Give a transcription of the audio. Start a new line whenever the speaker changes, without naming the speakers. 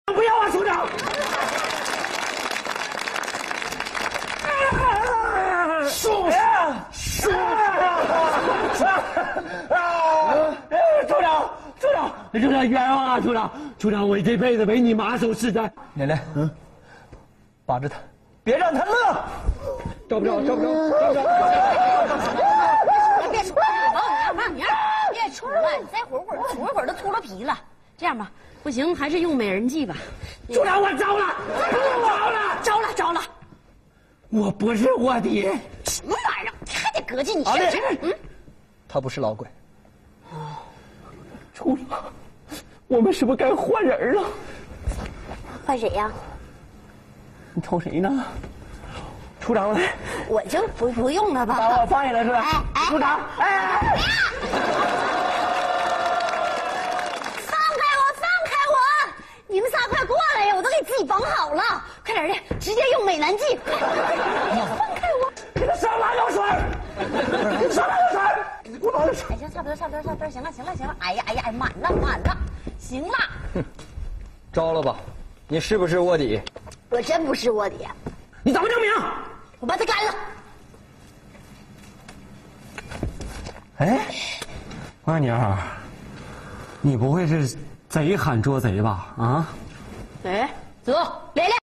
不要啊，处长！处长冤枉啊！处长，我这辈子为你马首是瞻。
奶奶，把着他，别让他乐。
找不着。
别出来，王明，别出来，再会儿都秃了皮了。这样吧，不行，还是用美人计吧。
处长，我招了。我不是卧底。
什么玩意儿？还得膈应你？
他不是老鬼。
处长，我们是不是该换人了？
换谁呀？
你瞅谁呢？处长来，
我就不用了吧。
把我放下了是吧？处长，
放开我！你们仨快过来呀！我都给自己绑好了，快点的，直接用美男计。放开我！
给他上辣椒水！给我拿点水！
哎，行，差不多，行了。哎呀，满了，行了。
招了吧？你是不是卧底？
我真不是卧底。
你怎么证明？
我把他干了。
哎，二娘，你不会是贼喊捉贼吧？啊？
哎，走。